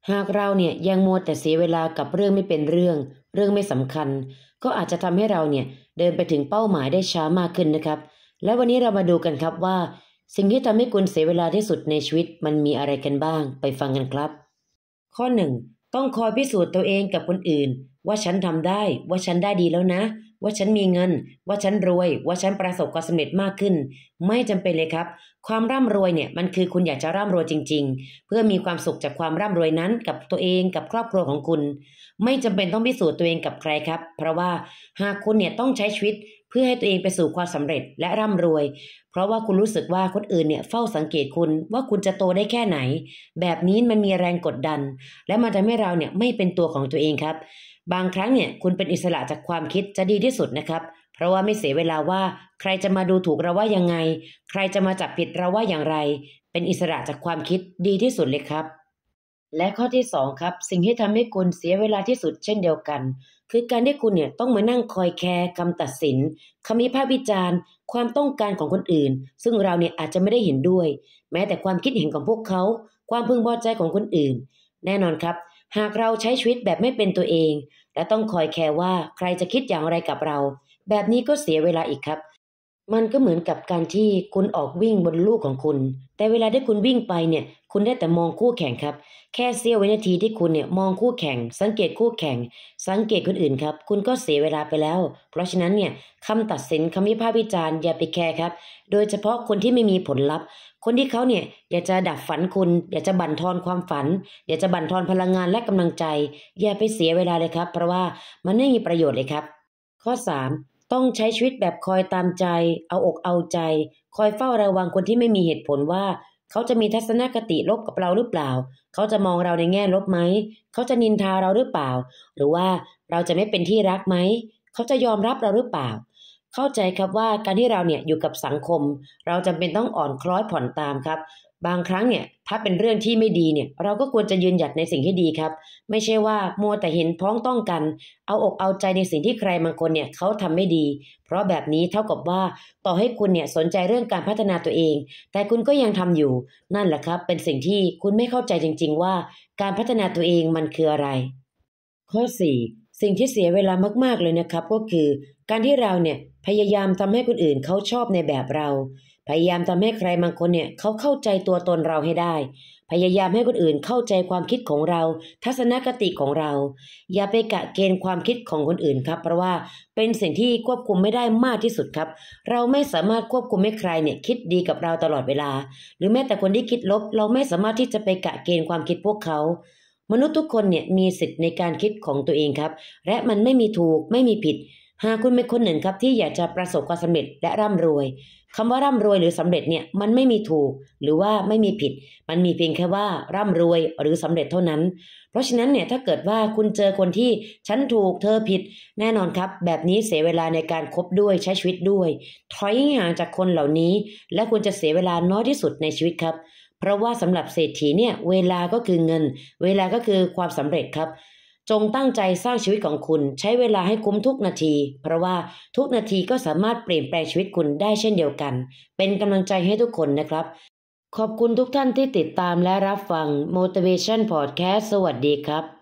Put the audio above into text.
หากเราเนี่ยยังมัวแต่เสียเวลากับเรื่องไม่เป็นเรื่องไม่สำคัญก็อาจจะทำให้เราเนี่ยเดินไปถึงเป้าหมายได้ช้ามากขึ้นนะครับและวันนี้เรามาดูกันครับว่าสิ่งที่ทำให้คุณเสียเวลาที่สุดในชีวิตมันมีอะไรกันบ้างไปฟังกันครับข้อ 1ต้องคอยพิสูจน์ตัวเองกับคนอื่นว่าฉันทำได้ว่าฉันได้ดีแล้วนะว่าฉันมีเงินว่าฉันรวยว่าฉันประสบความสำเร็จมากขึ้นไม่จำเป็นเลยครับความร่ำรวยเนี่ยมันคือคุณอยากจะร่ำรวยจริงๆเพื่อมีความสุขจากความร่ำรวยนั้นกับตัวเองกับครอบครัวของคุณไม่จำเป็นต้องพิสูจน์ตัวเองกับใครครับเพราะว่าหากคุณเนี่ยต้องใช้ชีวิตเพื่อให้ตัวเองไปสู่ความสำเร็จและร่ำรวยเพราะว่าคุณรู้สึกว่าคนอื่นเนี่ยเฝ้าสังเกตคุณว่าคุณจะโตได้แค่ไหนแบบนี้มันมีแรงกดดันและมันทำให้เราเนี่ยไม่เป็นตัวของตัวเองครับบางครั้งเนี่ยคุณเป็นอิสระจากความคิดจะดีที่สุดนะครับเพราะว่าไม่เสียเวลาว่าใครจะมาดูถูกเราว่ายังไงใครจะมาจับผิดเราว่าอย่างไรเป็นอิสระจากความคิดดีที่สุดเลยครับและข้อที่2ครับสิ่งที่ทำให้คุณเสียเวลาที่สุดเช่นเดียวกันคือการที่คุณเนี่ยต้องมานั่งคอยแคร์คำตัดสินคำวิพากษ์วิจารณ์ความต้องการของคนอื่นซึ่งเราเนี่ยอาจจะไม่ได้เห็นด้วยแม้แต่ความคิดเห็นของพวกเขาความพึงพอใจของคนอื่นแน่นอนครับหากเราใช้ชีวิตแบบไม่เป็นตัวเองและต้องคอยแคร์ว่าใครจะคิดอย่างไรกับเราแบบนี้ก็เสียเวลาอีกครับมันก็เหมือนกับการที่คุณออกวิ่งบนลู่ของคุณแต่เวลาที่คุณวิ่งไปเนี่ยคุณได้แต่มองคู่แข่งครับแค่เสี้ยววินาทีที่คุณเนี่ยมองคู่แข่งสังเกตคู่แข่งสังเกตคนอื่นครับคุณก็เสียเวลาไปแล้วเพราะฉะนั้นเนี่ยคำตัดสินคำวิพากษ์วิจารณ์อย่าไปแคร์ครับโดยเฉพาะคนที่ไม่มีผลลัพธ์คนที่เขาเนี่ยอยากจะดับฝันคุณอยากจะบั่นทอนความฝันอยากจะบั่นทอนพลังงานและกำลังใจอย่าไปเสียเวลาเลยครับเพราะว่ามันไม่มีประโยชน์เลยครับข้อ3ต้องใช้ชีวิตแบบคอยตามใจเอาอกเอาใจคอยเฝ้าระวังคนที่ไม่มีเหตุผลว่าเขาจะมีทัศนคติลบกับเราหรือเปล่าเขาจะมองเราในแง่ลบไหมเขาจะนินทาเราหรือเปล่าหรือว่าเราจะไม่เป็นที่รักไหมเขาจะยอมรับเราหรือเปล่าเข้าใจครับว่าการที่เราเนี่ยอยู่กับสังคมเราจำเป็นต้องอ่อนคล้อยผ่อนตามครับบางครั้งเนี่ยถ้าเป็นเรื่องที่ไม่ดีเนี่ยเราก็ควรจะยืนหยัดในสิ่งที่ดีครับไม่ใช่ว่ามัวแต่เห็นพ้องต้องกันเอาอกเอาใจในสิ่งที่ใครบางคนเนี่ยเขาทำไม่ดีเพราะแบบนี้เท่ากับว่าต่อให้คุณเนี่ยสนใจเรื่องการพัฒนาตัวเองแต่คุณก็ยังทำอยู่นั่นแหละครับเป็นสิ่งที่คุณไม่เข้าใจจริงๆว่าการพัฒนาตัวเองมันคืออะไรข้อ4สิ่งที่เสียเวลามากๆเลยนะครับก็คือการที่เราเนี่ยพยายามทำให้คนอื่นเขาชอบในแบบเราพยายามทำให้ใครบางคนเนี่ยเขาเข้าใจตัวตนเราให้ได้พยายามให้คนอื่นเข้าใจความคิดของเราทัศนคติของเราอย่าไปกะเกณฑ์ความคิดของคนอื่นครับเพราะว่าเป็นสิ่งที่ควบคุมไม่ได้มากที่สุดครับเราไม่สามารถควบคุมให้ใครเนี่ยคิดดีกับเราตลอดเวลาหรือแม้แต่คนที่คิดลบเราไม่สามารถที่จะไปกะเกณฑ์ความคิดพวกเขามนุษย์ทุกคนเนี่ยมีสิทธิ์ในการคิดของตัวเองครับและมันไม่มีถูกไม่มีผิดหากคุณเป็นคนหนึ่งครับที่อยากจะประสบความสำเร็จและร่ำรวยคำว่าร่ำรวยหรือสำเร็จเนี่ยมันไม่มีถูกหรือว่าไม่มีผิดมันมีเพียงแค่ว่าร่ำรวยหรือสำเร็จเท่านั้นเพราะฉะนั้นเนี่ยถ้าเกิดว่าคุณเจอคนที่ฉันถูกเธอผิดแน่นอนครับแบบนี้เสียเวลาในการคบด้วยใช้ชีวิตด้วยถอยห่างจากคนเหล่านี้และคุณจะเสียเวลาน้อยที่สุดในชีวิตครับเพราะว่าสำหรับเศรษฐีเนี่ยเวลาก็คือเงินเวลาก็คือความสำเร็จครับจงตั้งใจสร้างชีวิตของคุณใช้เวลาให้คุ้มทุกนาทีเพราะว่าทุกนาทีก็สามารถเปลี่ยนแปลงชีวิตคุณได้เช่นเดียวกันเป็นกำลังใจให้ทุกคนนะครับขอบคุณทุกท่านที่ติดตามและรับฟัง Motivation Podcast สวัสดีครับ